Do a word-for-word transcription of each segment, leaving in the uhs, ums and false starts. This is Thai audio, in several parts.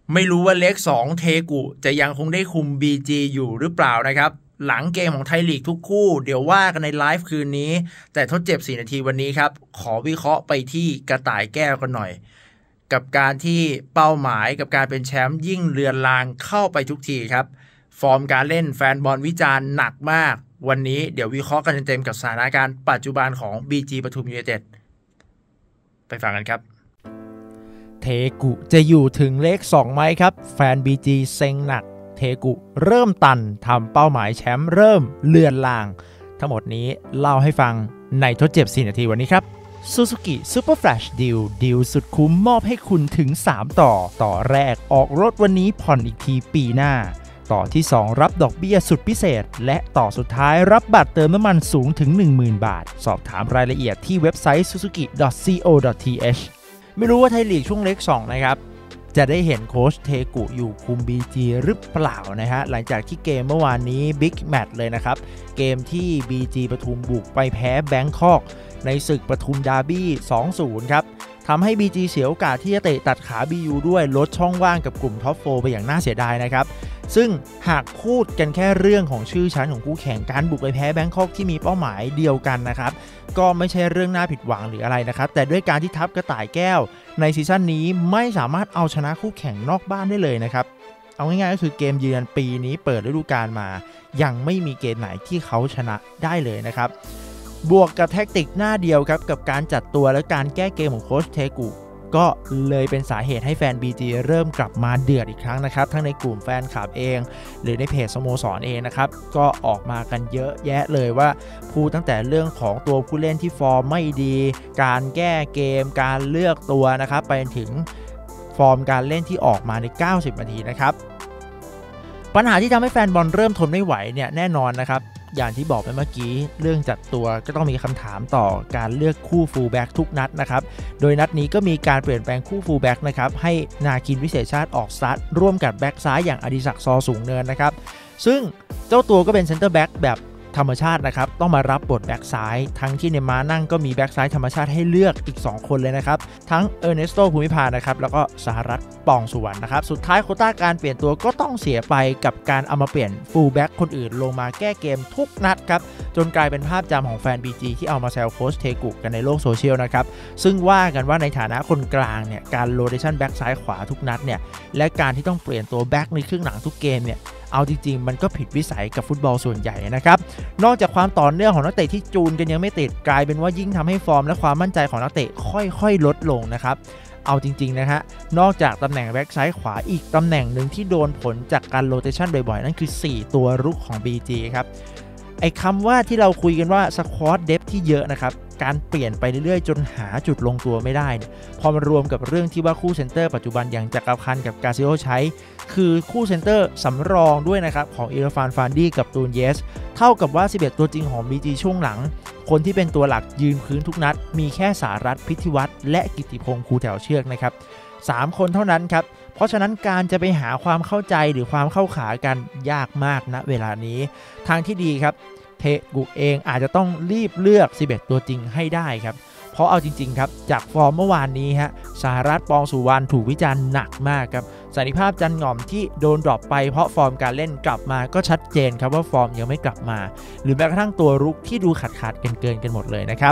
ไม่รู้ว่าเลขสองเทกุจะยังคงได้คุม บี จี อยู่หรือเปล่านะครับหลังเกมของไทยลีกทุกคู่เดี๋ยวว่ากันในไลฟ์คืนนี้แต่ทดเจ็บสี่นาทีวันนี้ครับขอวิเคราะห์ไปที่กระต่ายแก้วกันหน่อยกับการที่เป้าหมายกับการเป็นแชมป์ยิ่งเลือนลางเข้าไปทุกทีครับฟอร์มการเล่นแฟนบอลวิจารณ์หนักมากวันนี้เดี๋ยววิเคราะห์กันเต็มๆกับสถานการณ์ปัจจุบันของ บี จี ปทุมยูไนเต็ดไปฟังกันครับเทกุจะอยู่ถึงเลขสองไหมครับแฟน บี จี เซ็งหนักเทกุเริ่มตันทำเป้าหมายแชมป์เริ่มเลือนลางทั้งหมดนี้เล่าให้ฟังในทดเจ็บสี่นาทีวันนี้ครับ Suzuki Super Flash Deal ดีลสุดคุ้มมอบให้คุณถึงสามต่อต่อแรกออกรถวันนี้ผ่อนอีกทีปีหน้าต่อที่สองรับดอกเบี้ยสุดพิเศษและต่อสุดท้ายรับบัตรเติมน้ำมันสูงถึง หนึ่งหมื่น บาทสอบถามรายละเอียดที่เว็บไซต์ ซูซูกิ ดอท ซี โอ ดอท ที เอช ไม่รู้ว่าไทยลีกช่วงเลขสองนะครับจะได้เห็นโค้ชเทกุอยู่คุม บี จี หรือเปล่านะฮะหลังจากที่เกมเมื่อวานนี้บิ๊กแมตช์เลยนะครับเกมที่ บี จี ปทุมบุกไปแพ้แบงคอกในศึกปทุมดาร์บี้ สองศูนย์ ครับทำให้ บี จี เสียโอกาสที่จะเตะตัดขา บี ยู ด้วยลดช่องว่างกับกลุ่มท็อปโฟร์ไปอย่างน่าเสียดายนะครับซึ่งหากพูดกันแค่เรื่องของชื่อชั้นของคู่แข่งการบุกไปแพ้แบงคอกที่มีเป้าหมายเดียวกันนะครับก็ไม่ใช่เรื่องน่าผิดหวังหรืออะไรนะครับแต่ด้วยการที่ทัพกระต่ายแก้วในซีซั่นนี้ไม่สามารถเอาชนะคู่แข่งนอกบ้านได้เลยนะครับเอาง่ายๆก็คือเกมเยือนปีนี้เปิดฤดูกาลมายังไม่มีเกมไหนที่เขาชนะได้เลยนะครับบวกกับแท็กติกหน้าเดียวครับกับการจัดตัวและการแก้เกมของโค้ชเทกุก็เลยเป็นสาเหตุให้แฟน บี จี เริ่มกลับมาเดือดอีกครั้งนะครับทั้งในกลุ่มแฟนคลับเองหรือในเพจสโมสรเองนะครับก็ออกมากันเยอะแยะเลยว่าพูดตั้งแต่เรื่องของตัวผู้เล่นที่ฟอร์มไม่ดีการแก้เกมการเลือกตัวนะครับไปถึงฟอร์มการเล่นที่ออกมาในเก้าสิบนาทีนะครับปัญหาที่ทำให้แฟนบอลเริ่มทนไม่ไหวเนี่ยแน่นอนนะครับอย่างที่บอกไปเมื่อกี้เรื่องจัดตัวก็ต้องมีคำถามต่อการเลือกคู่ฟูลแบ็กทุกนัดนะครับโดยนัดนี้ก็มีการเปลี่ยนแปลงคู่ฟูลแบ็กนะครับให้นาคินวิเศษชาติออกสตาร์ทร่วมกับแบ็กซ้ายอย่างอดิศักดิ์ซอสูงเนินนะครับซึ่งเจ้าตัวก็เป็นเซนเตอร์แบ็กแบบธรรมชาตินะครับต้องมารับบทแบ็กซ้ายทั้งที่ในม้านั่งก็มีแบ็กซ้ายธรรมชาติให้เลือกอีกสองคนเลยนะครับทั้งเออร์เนสโตภูมิพานะครับแล้วก็สหรัฐปองสุวรรณนะครับสุดท้ายโควต้าการเปลี่ยนตัวก็ต้องเสียไปกับการเอามาเปลี่ยนฟูลแบ็กคนอื่นลงมาแก้เกมทุกนัดครับจนกลายเป็นภาพจำของแฟน บี จี ที่เอามาแซวโค้ชเทกุกันในโลกโซเชียลนะครับซึ่งว่ากันว่าในฐานะคนกลางเนี่ยการโรเทชันแบ็กซ้ายขวาทุกนัดเนี่ยและการที่ต้องเปลี่ยนตัวแบ็กในครึ่งหลังทุกเกมเนี่ยเอาจริงๆมันก็ผิดวิสัยกับฟุตบอลส่วนใหญ่นะครับนอกจากความต่อเนื่องของนักเตะที่จูนกันยังไม่ติดกลายเป็นว่ายิ่งทำให้ฟอร์มและความมั่นใจของนักเตะค่อยๆลดลงนะครับเอาจริงๆนะฮะนอกจากตำแหน่งแบ็กซ้ายขวาอีกตำแหน่งหนึ่งที่โดนผลจากการโรเตชันบ่อยๆนั่นคือสี่ตัวรุกของ บี จี ครับไอ้คำว่าที่เราคุยกันว่าสควอตเดฟที่เยอะนะครับการเปลี่ยนไปเรื่อยๆจนหาจุดลงตัวไม่ได้พอมารวมกับเรื่องที่ว่าคู่เซนเตอร์ปัจจุบันอย่างจักรพันธ์กับกาซิโอใช้คือคู่เซนเตอร์สำรองด้วยนะครับของอิราฟานฟานดี้กับตูนเยสเท่ากับว่าสิบเอ็ดตัวจริงของ บี จี ช่วงหลังคนที่เป็นตัวหลักยืนพื้นทุกนัดมีแค่สารัตน์พิธิวัฒน์และกิตติพงษ์ครูแถวเชือกนะครับสามคนเท่านั้นครับเพราะฉะนั้นการจะไปหาความเข้าใจหรือความเข้าขากันยากมากณเวลานี้ทางที่ดีครับเทกุเองอาจจะต้องรีบเลือกสิบเอ็ดตัวจริงให้ได้ครับเพราะเอาจริงๆครับจากฟอร์มเมื่อวานนี้ฮะสหรัฐปองสุวรรณถูกวิจารณ์หนักมากครับสันติภาพจันหง่อมที่โดนดรอปไปเพราะฟอร์มการเล่นกลับมาก็ชัดเจนครับว่าฟอร์มยังไม่กลับมาหรือแม้กระทั่งตัวรุกที่ดูขาดขาดเกินเกินกันหมดเลยนะครับ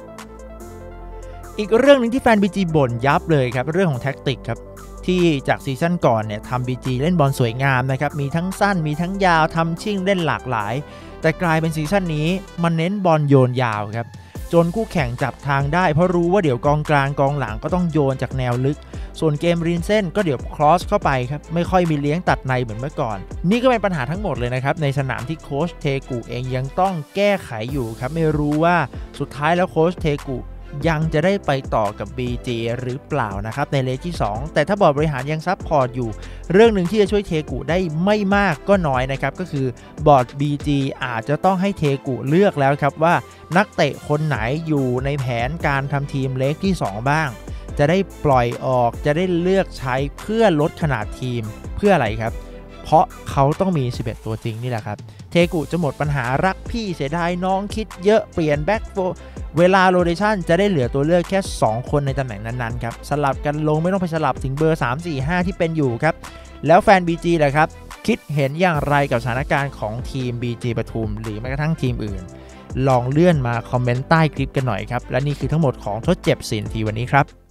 อีกเรื่องนึงที่แฟน บี จี บ่นยับเลยครับเรื่องของแท็กติกครับที่จากซีซั่นก่อนเนี่ยทำ บี จี เล่นบอลสวยงามนะครับมีทั้งสั้นมีทั้งยาวทำชิ่งเล่นหลากหลายแต่กลายเป็นซีซั่นนี้มันเน้นบอลโยนยาวครับจนคู่แข่งจับทางได้เพราะรู้ว่าเดี๋ยวกองกลางกองหลังก็ต้องโยนจากแนวลึกส่วนเกมรินเส้นก็เดี๋ยวครอสเข้าไปครับไม่ค่อยมีเลี้ยงตัดในเหมือนเมื่อก่อนนี่ก็เป็นปัญหาทั้งหมดเลยนะครับในสนามที่โค้ชเทกุเองยังต้องแก้ไขอยู่ครับไม่รู้ว่าสุดท้ายแล้วโค้ชเทกุยังจะได้ไปต่อกับ บี จี หรือเปล่านะครับในเลกที่สองแต่ถ้าบอร์ดบริหารยังซัพพอร์ตอยู่เรื่องหนึ่งที่จะช่วยเทกุได้ไม่มากก็น้อยนะครับก็คือบอร์ด บี จี อาจจะต้องให้เทกุเลือกแล้วครับว่านักเตะคนไหนอยู่ในแผนการทำทีมเลกที่สองบ้างจะได้ปล่อยออกจะได้เลือกใช้เพื่อลดขนาดทีมเพื่ออะไรครับเพราะเขาต้องมีสิบเอ็ดตัวจริงนี่แหละครับเทกุจะหมดปัญหารักพี่เสียดายน้องคิดเยอะเปลี่ยนแบ็คโฟเวลาโรเทชันจะได้เหลือตัวเลือกแค่สองคนในตำแหน่งนั้นๆครับสลับกันลงไม่ต้องไปสลับถึงเบอร์สาม สี่ ห้าที่เป็นอยู่ครับแล้วแฟน บี จี ล่ะครับคิดเห็นอย่างไรกับสถานการณ์ของทีม บี จี ปทุมหรือแม้กระทั่งทีมอื่นลองเลื่อนมาคอมเมนต์ใต้คลิปกันหน่อยครับและนี่คือทั้งหมดของทดเจ็บสี่นาทีวันนี้ครับ